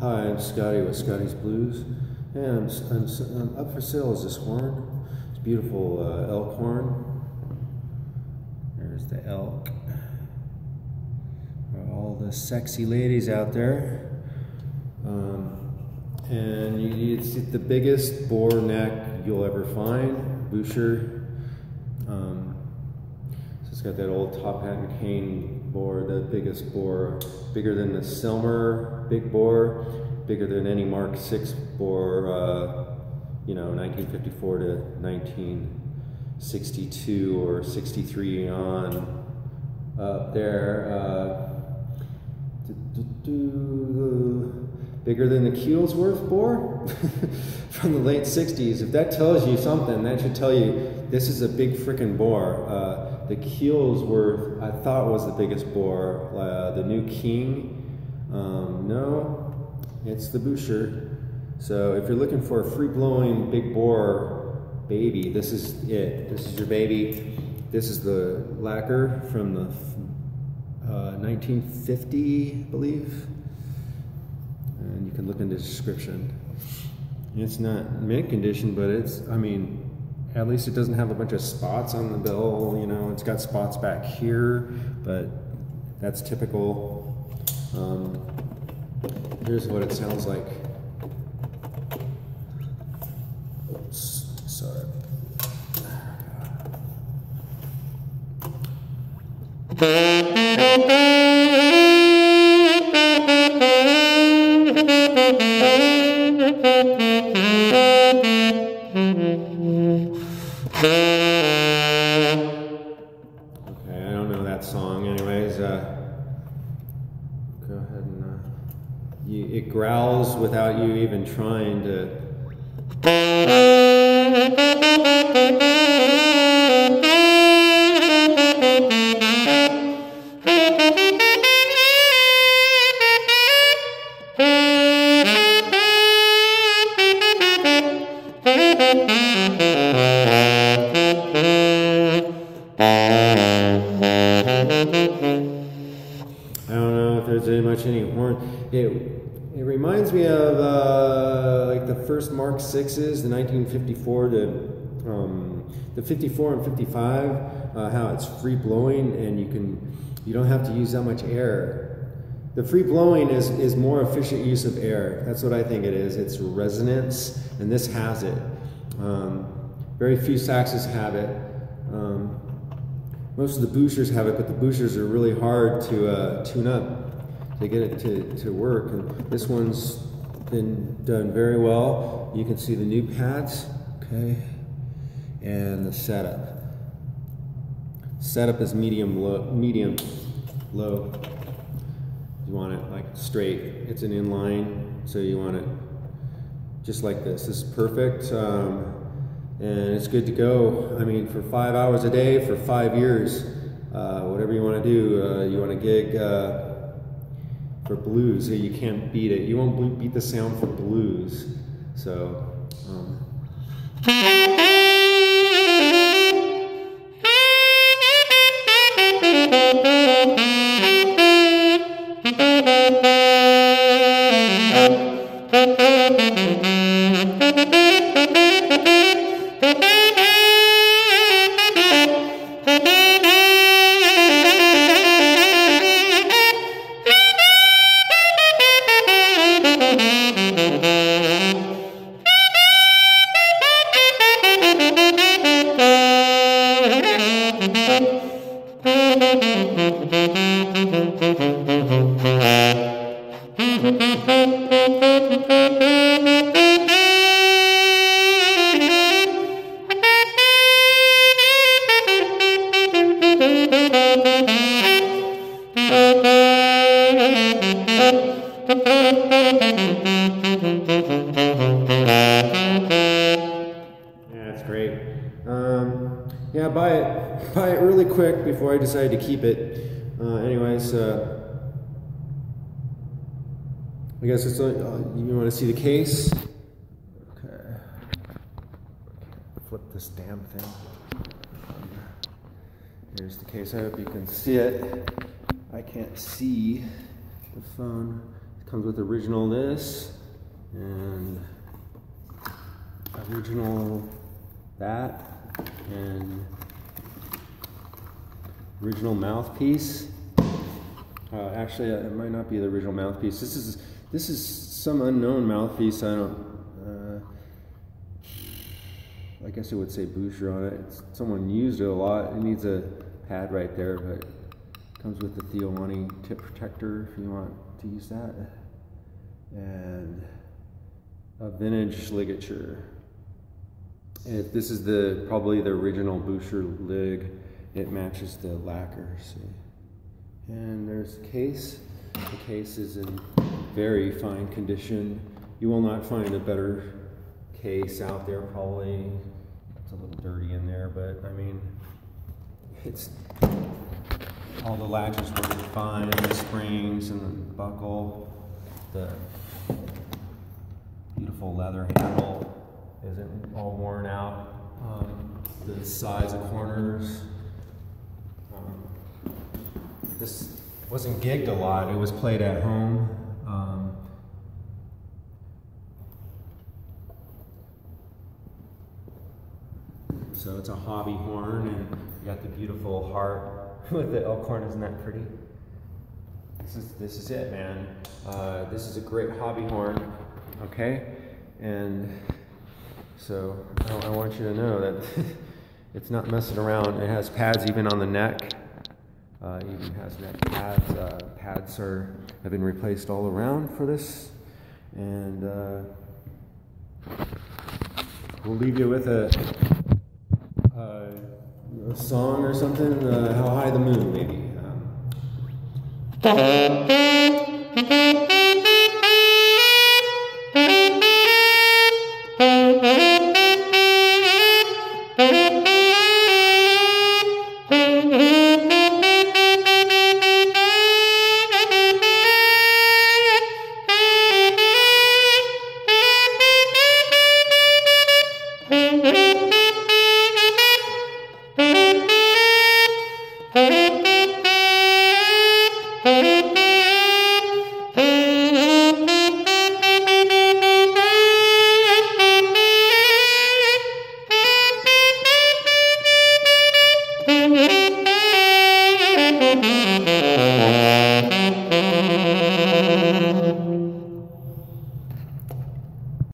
Hi, I'm Scotty with Scotty's Blues, and I'm up for sale is this horn. It's a beautiful elk horn. There's the elk. For all the sexy ladies out there. And it's the biggest boar neck you'll ever find, Boucher. So it's got that old top hat and cane boar, the biggest boar, bigger than the Selmer big boar, bigger than any Mark VI boar, you know, 1954 to 1962 or 63 on up there. Bigger than the Keelsworth boar from the late 60s. If that tells you something, that should tell you this is a big frickin' boar. The Keelsworth, I thought, was the biggest boar. The New King, no, it's the Boucher. So if you're looking for a free-blowing big boar baby, this is it. This is your baby. This is the lacquer from the 1950, I believe. And you can look in the description. It's not mint condition, but it's, I mean, at least it doesn't have a bunch of spots on the bill. You know, it's got spots back here, but that's typical. Here's what it sounds like. Oops, sorry. Okay, I don't know that song. Anyways, go ahead and it growls without you even trying to. I don't know if there's any horn. It reminds me of like the first Mark VI's, the 1954 to the 54 and 55. How it's free blowing and you don't have to use that much air. The free blowing is more efficient use of air. That's what I think it is. It's resonance, and this has it. Very few saxes have it. Most of the Bouchers have it, but the Bouchers are really hard to tune up to get it to work. And this one's been done very well. You can see the new pads, okay, and the setup. Setup is medium low. You want it like straight. It's an inline, so you want it just like this. This is perfect. And it's good to go. I mean, for 5 hours a day, for 5 years, whatever you want to do. You want to gig for blues, so you can't beat it. You won't beat the sound for blues. So. That's great. Yeah, buy it really quick before I decide to keep it. Anyways, I guess it's you want to see the case. Okay. Flip this damn thing. Here's the case. I hope you can see it. I can't see the phone. It's comes with original this and original that and original mouthpiece. Actually, it might not be the original mouthpiece. This is some unknown mouthpiece. I guess it would say Buescher on it. Someone used it a lot. It needs a pad right there, but it comes with the Theolani tip protector if you want to use that. And a vintage ligature. This is probably the original Buescher lig. It matches the lacquer, see. And there's the case. The case is in very fine condition. You will not find a better case out there, probably. It's a little dirty in there, but I mean, it's all the latches work fine, the springs and the buckle, the beautiful leather handle isn't all worn out. The size of corners. This wasn't gigged a lot, it was played at home. So it's a hobby horn, and you got the beautiful heart with the elk horn. Isn't that pretty? This is it, man. This is a great hobby horn, okay? And so I want you to know that it's not messing around. It has pads even on the neck. Even has neck pads. Pads have been replaced all around for this, and we'll leave you with a song or something. How High the Moon, maybe.